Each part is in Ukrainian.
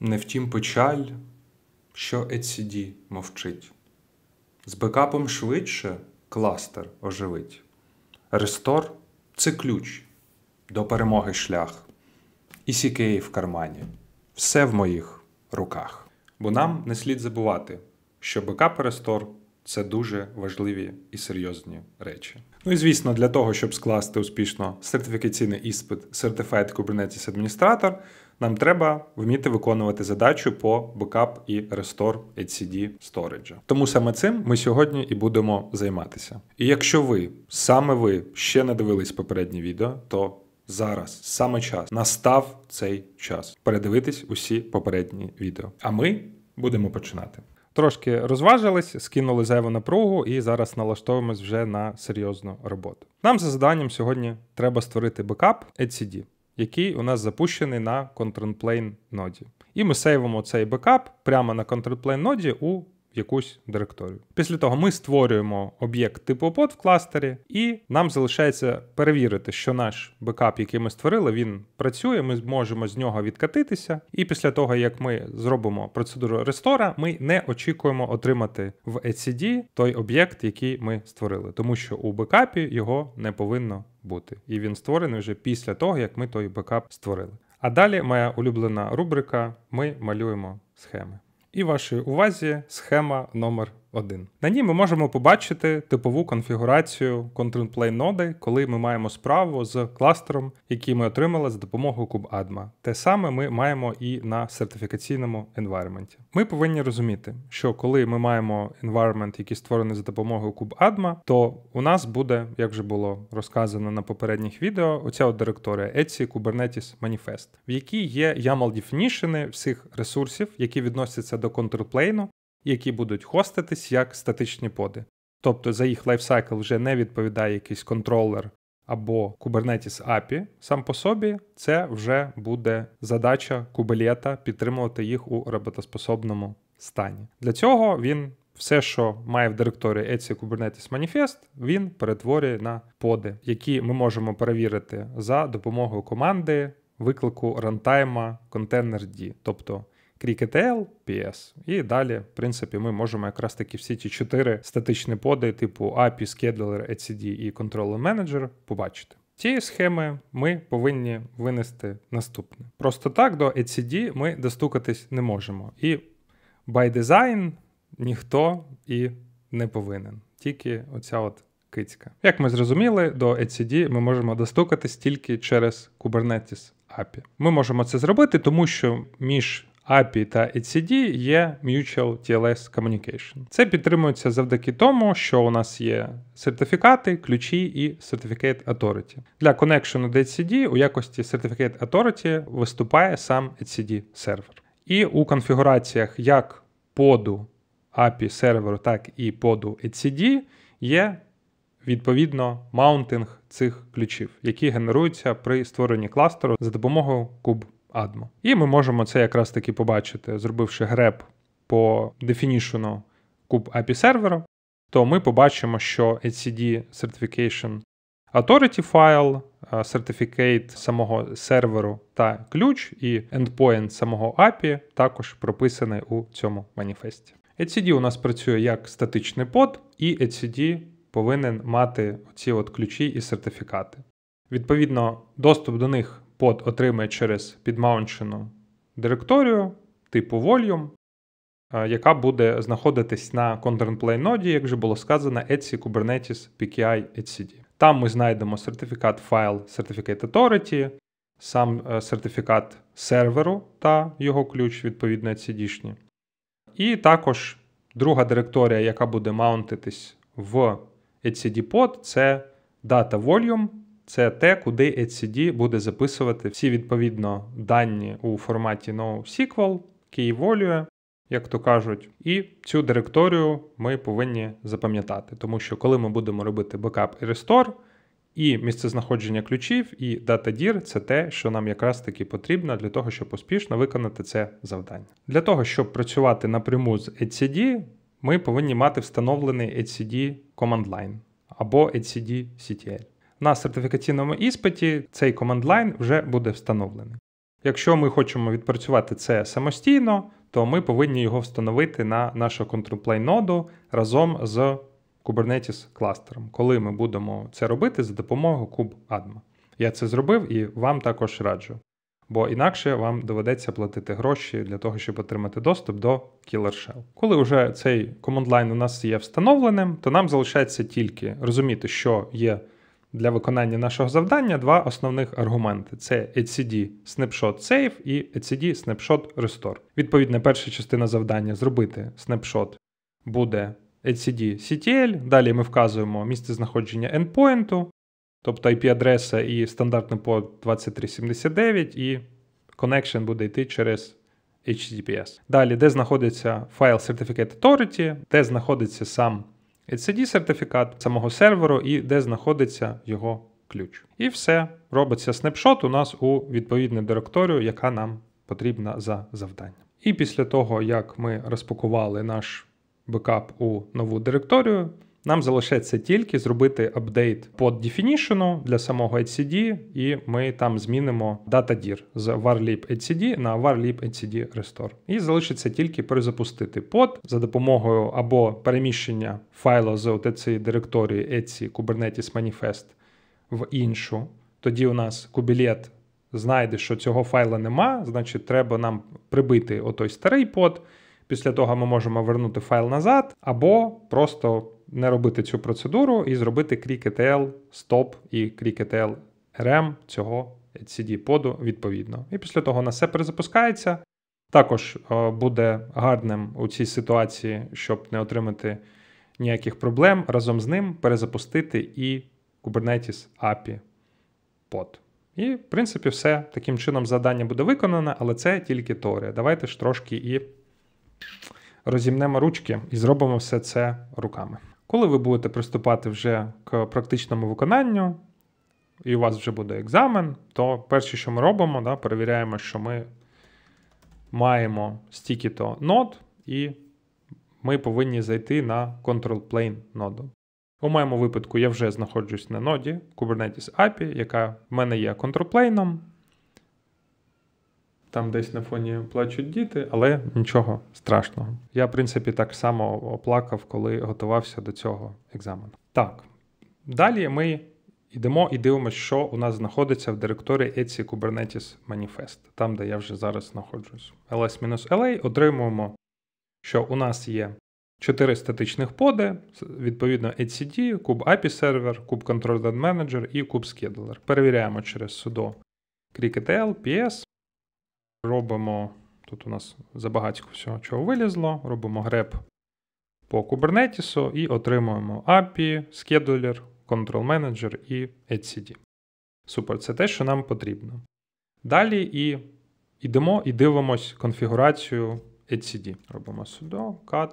Не втім печаль, що etcd мовчить. З бекапом швидше кластер оживить. Рестор – це ключ до перемоги шлях. І CKA в кармані. Все в моїх руках. Бо нам не слід забувати, що бекап і рестор – це дуже важливі і серйозні речі. Ну і звісно, для того, щоб скласти успішно сертифікаційний іспит Certified Kubernetes Administrator, нам треба вміти виконувати задачу по бекап і рестор etcd storage. Тому саме цим ми сьогодні і будемо займатися. І якщо саме ви ще не дивились попереднє відео, то зараз саме час, настав цей час передивитись усі попередні відео. А ми будемо починати. Трошки розважились, скинули зайву напругу і зараз налаштовуємось вже на серйозну роботу. Нам за заданням сьогодні треба створити бекап etcd, який у нас запущений на control-plane ноді. І ми сейвимо цей бекап прямо на control-plane ноді у якусь директорію. Після того ми створюємо об'єкт типу pod в кластері, і нам залишається перевірити, що наш бекап, який ми створили, він працює, ми зможемо з нього відкатитися. І після того, як ми зробимо процедуру рестора, ми не очікуємо отримати в etcd той об'єкт, який ми створили. Тому що у бекапі його не повинно бути. І він створений вже після того, як ми той бекап створили. А далі моя улюблена рубрика «Ми малюємо схеми». І вашій увазі схема номер 1. На ній ми можемо побачити типову конфігурацію control-plane ноди, коли ми маємо справу з кластером, який ми отримали за допомогою kubeadm. Те саме ми маємо і на сертифікаційному environment. Ми повинні розуміти, що коли ми маємо environment, який створений за допомогою kubeadm, то у нас буде, як вже було розказано на попередніх відео, оця от директорія etc Kubernetes Manifest, в якій є YAML definition всіх ресурсів, які відносяться до control-plane, які будуть хоститись як статичні поди. Тобто за їх лайфсайкл вже не відповідає якийсь контролер або Kubernetes API сам по собі, це вже буде задача кубелета підтримувати їх у роботоспособному стані. Для цього він все, що має в директорії etc Kubernetes Manifest, він перетворює на поди, які ми можемо перевірити за допомогою команди виклику рантайма containerd, тобто cricketl, ps. І далі, в принципі, ми можемо якраз таки всі ті 4 статичні поди типу API, Scheduler, etcd і Controller Manager побачити. Цієї схеми ми повинні винести наступне. Просто так до etcd ми достукатись не можемо. І by design ніхто і не повинен. Тільки оця от кицька. Як ми зрозуміли, до etcd ми можемо достукатись тільки через Kubernetes API. Ми можемо це зробити, тому що між API та etcd є Mutual TLS Communication. Це підтримується завдяки тому, що у нас є сертифікати, ключі і Certificate Authority. Для коннекшену до etcd у якості Certificate Authority виступає сам etcd сервер. І у конфігураціях як поду API серверу, так і поду etcd є відповідно маунтинг цих ключів, які генеруються при створенні кластеру за допомогою kubeadm. І ми можемо це якраз таки побачити, зробивши греб по definition kubeAPI серверу, то ми побачимо, що etcd Certification Authority файл, сертифікат самого серверу та ключ і endpoint самого API також прописаний у цьому маніфесті. etcd у нас працює як статичний под, і etcd повинен мати оці от ключі і сертифікати. Відповідно, доступ до них под отримає через підмаунчену директорію типу volume, яка буде знаходитись на control-plane ноді, як вже було сказано, etc Kubernetes PKI etcd. Там ми знайдемо сертифікат файл Certificate Authority, сам сертифікат серверу та його ключ, відповідно, etcd-шні. І також друга директорія, яка буде маунтитись в etcd-pod, це data volume. Це те, куди etcd буде записувати всі, відповідно, дані у форматі NoSQL, key value, як то кажуть. І цю директорію ми повинні запам'ятати, тому що коли ми будемо робити бекап і рестор, і місцезнаходження ключів, і data-dir – це те, що нам якраз таки потрібно для того, щоб успішно виконати це завдання. Для того, щоб працювати напряму з etcd, ми повинні мати встановлений etcd command line або etcd-ctl. На сертифікаційному іспиті цей command line вже буде встановлений. Якщо ми хочемо відпрацювати це самостійно, то ми повинні його встановити на нашу control plane ноду разом з Kubernetes кластером, коли ми будемо це робити за допомогою kubeadmin. Я це зробив і вам також раджу, бо інакше вам доведеться платити гроші для того, щоб отримати доступ до Killer Shell. Коли вже цей command line у нас є встановленим, то нам залишається тільки розуміти, що є для виконання нашого завдання два основних аргументи. Це etcd snapshot save і etcd snapshot restore. Відповідно, перша частина завдання зробити snapshot буде etcd ctl, далі ми вказуємо місце знаходження endpointу, тобто IP-адреса і стандартний порт 2379, і connection буде йти через HTTPS. Далі, де знаходиться файл Certificate Authority, де знаходиться сам etcd-сертифікат самого серверу і де знаходиться його ключ. І все, робиться снапшот у нас у відповідну директорію, яка нам потрібна за завдання. І після того, як ми розпакували наш бекап у нову директорію, нам залишається тільки зробити апдейт под definition для самого etcd, і ми там змінимо data-dir з varlib etcd на varlib etcd restore. І залишиться тільки перезапустити под за допомогою або переміщення файлу з цієї директорії etc Kubernetes Manifest в іншу. Тоді у нас кубілет знайде, що цього файла нема, значить треба нам прибити отой старий под. Після того ми можемо вернути файл назад, або просто не робити цю процедуру і зробити creek-etl stop і creek-etl rm цього etcd-поду відповідно. І після того у нас все перезапускається. Також буде гарним у цій ситуації, щоб не отримати ніяких проблем, разом з ним перезапустити і Kubernetes API под. І, в принципі, все. Таким чином завдання буде виконане, але це тільки теорія. Давайте ж трошки і розімнемо ручки і зробимо все це руками. Коли ви будете приступати вже к практичному виконанню, і у вас вже буде екзамен, то перше, що ми робимо, перевіряємо, що ми маємо стільки-то нод, і ми повинні зайти на control plane ноду. У моєму випадку я вже знаходжусь на ноді Kubernetes API, яка в мене є control plane. Там десь на фоні плачуть діти, але нічого страшного. Я, в принципі, так само оплакав, коли готувався до цього екзамену. Так, далі ми йдемо і дивимося, що у нас знаходиться в директорії etc Kubernetes Manifest, там, де я вже зараз знаходжусь. ls-la, отримуємо, що у нас є 4 статичних поди, відповідно etcd, kube-API сервер, kube-control manager і kube-scheduler. Перевіряємо через sudo creek-etl, ps. Робимо, тут у нас забагатько всього, чого вилізло, робимо греб по Kubernetes і отримуємо API, Scheduler, Control Manager і etcd. Супер, це те, що нам потрібно. Далі йдемо і дивимось конфігурацію etcd. Робимо sudo cat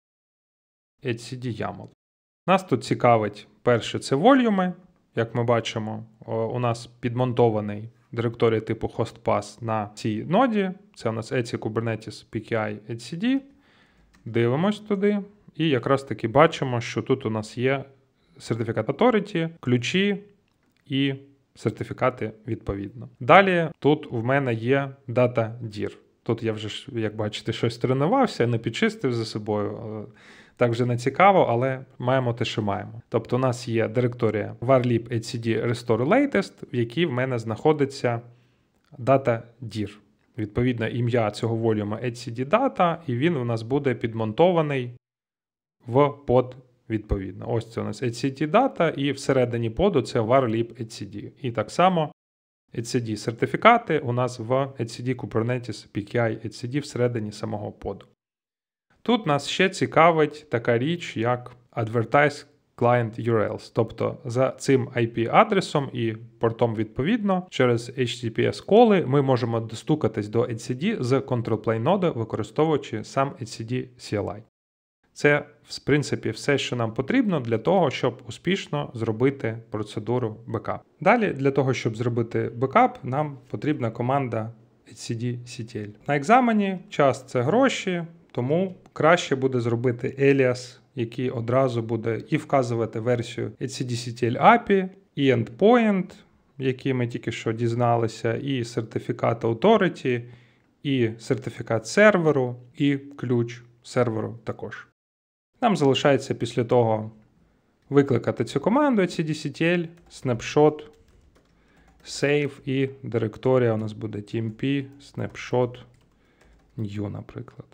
etcd YAML. Нас тут цікавить перше, це волюми. Як ми бачимо, у нас підмонтований директорія типу hostpass на цій ноді. Це у нас etc Kubernetes PKI etcd. Дивимось туди. І якраз таки бачимо, що тут у нас є Certificate Authority, ключі і сертифікати відповідно. Далі тут в мене є data-dir. Тут я вже, як бачите, щось тренувався, не підчистив за собою. Так вже не цікаво, але маємо те, що маємо. Тобто у нас є директорія varlib etcd restore latest, в якій в мене знаходиться data-dir. Відповідно, ім'я цього волюма etcd data, і він у нас буде підмонтований в под відповідно. Ось це у нас etcd data, і всередині поду це varlib etcd. І так само etcd сертифікати у нас в etcd Kubernetes PKI etcd всередині самого поду. Тут нас ще цікавить така річ, як Advertise Client URLs. Тобто за цим IP-адресом і портом відповідно через HTTPS-коли ми можемо достукатись до etcd з control plane ноди, використовуючи сам etcd CLI. Це, в принципі, все, що нам потрібно для того, щоб успішно зробити процедуру бекап. Далі, для того, щоб зробити бекап, нам потрібна команда etcd-ctl. На екзамені час – це гроші, тому краще буде зробити еліас, який одразу буде і вказувати версію etcd-ctl API, і endpoint, які ми тільки що дізналися, і сертифікат Authority, і сертифікат серверу, і ключ серверу також. Нам залишається після того викликати цю команду etcdctl, snapshot, save, і директорія у нас буде tmp, snapshot, new, наприклад.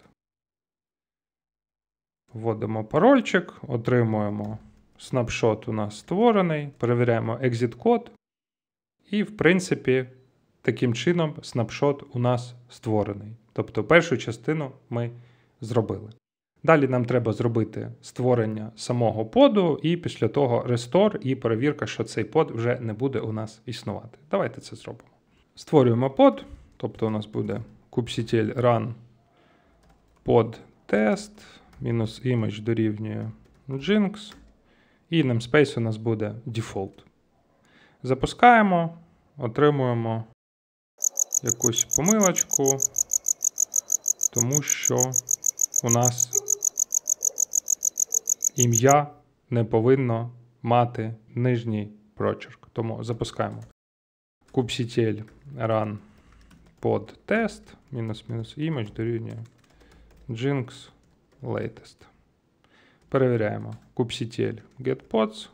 Вводимо парольчик, отримуємо снапшот у нас створений, перевіряємо exit код. І, в принципі, таким чином снапшот у нас створений. Тобто першу частину ми зробили. Далі нам треба зробити створення самого поду і після того restore і перевірка, що цей под вже не буде у нас існувати. Давайте це зробимо. Створюємо под, тобто у нас буде kubectl run pod test -image дорівнює Jinx і namespace у нас буде default. Запускаємо, отримуємо якусь помилочку, тому що у нас ім'я не повинно мати нижній прочерк. Тому запускаємо kubectl run pod test -image дорівнює Jinx latest. Перевіряємо kubectl get pods.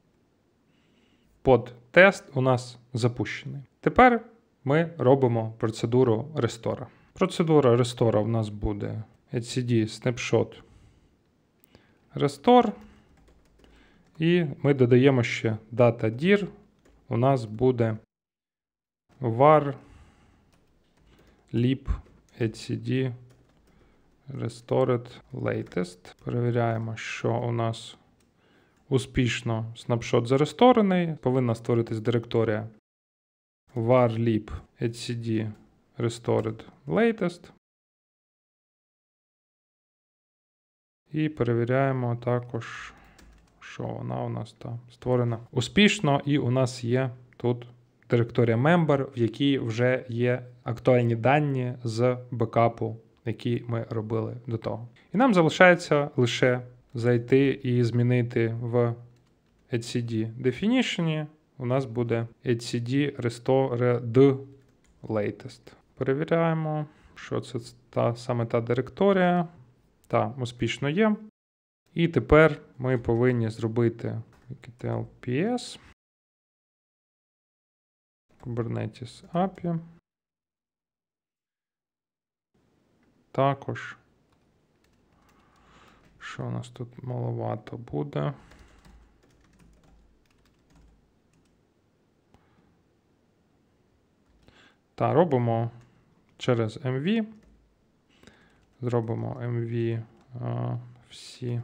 Под тест у нас запущений. Тепер ми робимо процедуру рестора. Процедура рестора у нас буде etcd snapshot restore. І ми додаємо ще data dir. У нас буде var lib etcd restored latest. Перевіряємо, що у нас успішно снапшот заресторений. Повинна створитись директорія var lib etcd restored latest. І перевіряємо також, що вона у нас створена успішно. І у нас є тут директорія member, в якій вже є актуальні дані з бекапу, який ми робили до того. І нам залишається лише зайти і змінити в etcd definition. У нас буде etcd restored latest. Перевіряємо, що це саме та директорія. Та, успішно є. І тепер ми повинні зробити ps Kubernetes API. Також, що у нас тут маловато буде. Та, робимо через MV. Зробимо MV всі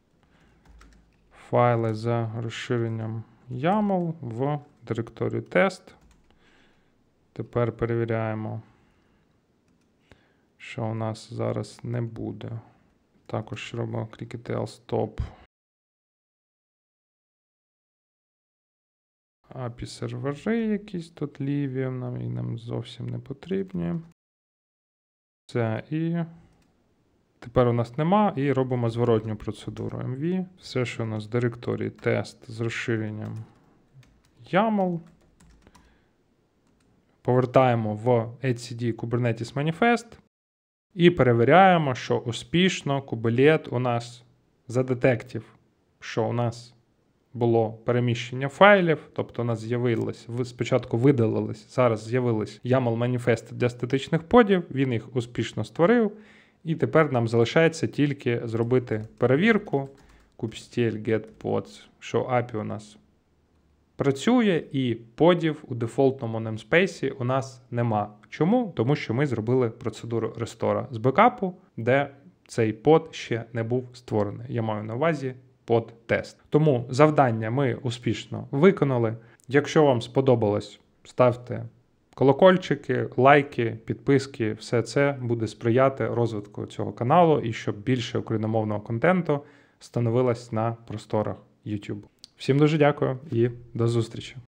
файли за розширенням YAML в директорію тест. Тепер перевіряємо, що у нас зараз не буде. Також робимо clicketl stop API сервери якісь тут ліві, нам зовсім не потрібні. Це і тепер у нас нема, і робимо зворотню процедуру MV. Все, що у нас в директорії тест з розширенням YAML. Повертаємо в etcd Kubernetes Manifest і перевіряємо, що успішно Kubelet у нас задетектив, що у нас було переміщення файлів, тобто у нас з'явилось, спочатку видалилось, зараз з'явились YAML маніфести для статичних подів, він їх успішно створив, і тепер нам залишається тільки зробити перевірку kubectl get pods, що API у нас працює, і подів у дефолтному namespace у нас нема. Чому? Тому що ми зробили процедуру рестора з бекапу, де цей под ще не був створений. Я маю на увазі под тест. Тому завдання ми успішно виконали. Якщо вам сподобалось, ставте колокольчики, лайки, підписки. Все це буде сприяти розвитку цього каналу і щоб більше україномовного контенту становилось на просторах YouTube. Всім дуже дякую і до зустрічі!